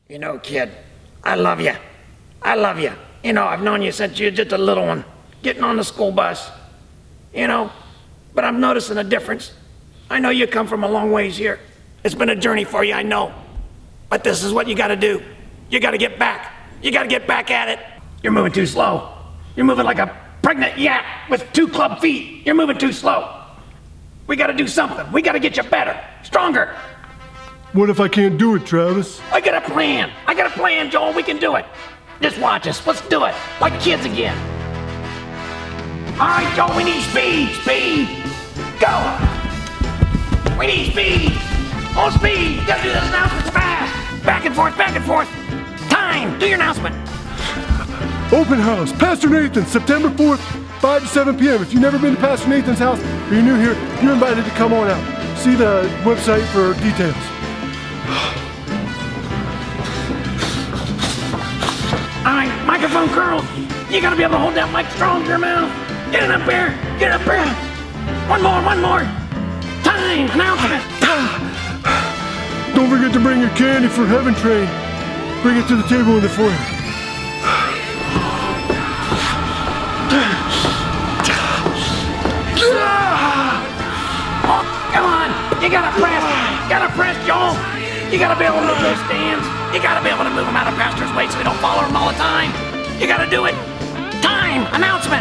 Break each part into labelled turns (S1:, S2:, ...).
S1: You know, kid, I love you. I love you. You know, I've known you since you were just a little one, getting on the school bus. You know, but I'm noticing a difference. I know you come from a long ways here. It's been a journey for you, I know. But this is what you gotta do. You gotta get back. You gotta get back at it. You're moving too slow. You're moving like a pregnant yak with 2 club feet. You're moving too slow. We gotta do something. We gotta get you better, stronger.
S2: What if I can't do it, Travis?
S1: I got a plan. I got a plan, Joel. We can do it. Just watch us. Let's do it. Like kids again. All right, Joel, we need speed. Speed. Go. We need speed. On speed. You gotta do this announcement fast. Back and forth, back and forth. Time. Do your announcement.
S2: Open house, Pastor Nathan, September 4th, 5 to 7 p.m. If you've never been to Pastor Nathan's house or you're new here, you're invited to come on out. See the website for details.
S1: All right, microphone curl. You gotta be able to hold that mic strong to your mouth. Get it up there. Get it up there. One more, one more. Time. Announcement.
S2: Don't forget to bring your candy for Heaven Train. Bring it to the table in the foyer.
S1: Oh, come on. You gotta press. Gotta press, Joel. You gotta be able to move those stands. You gotta be able to move them out of Pastor's way so we don't follow them all the time. You gotta do it. Time. Announcement.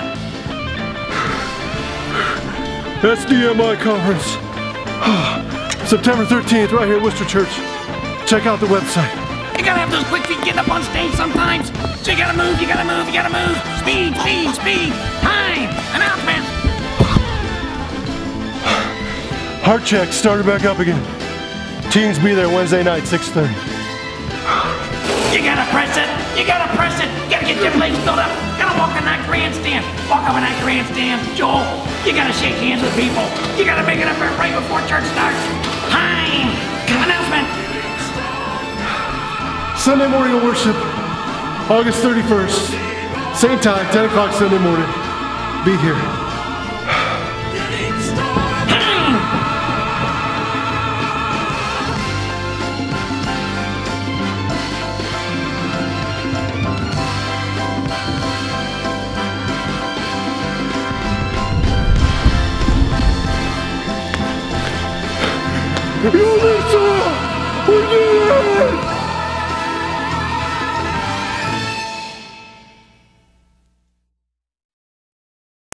S2: SDMI conference. September 13th, right here at Worcester Church. Check out the website.
S1: You gotta have those quick feet getting up on stage sometimes. So you gotta move, you gotta move, you gotta move. Speed, speed, speed. Time. Announcement.
S2: Heart check started back up again. Teens be there Wednesday night, 6:30.
S1: You gotta press it. You gotta press it. You gotta get your legs filled up. You gotta walk in that grandstand. Walk up in that grandstand. Joel, you gotta shake hands with people. You gotta make it up there right before church starts. Time. Announcement.
S2: Sunday morning worship, August 31st. Same time, 10 o'clock Sunday morning. Be here. Yo, Lisa! We did it!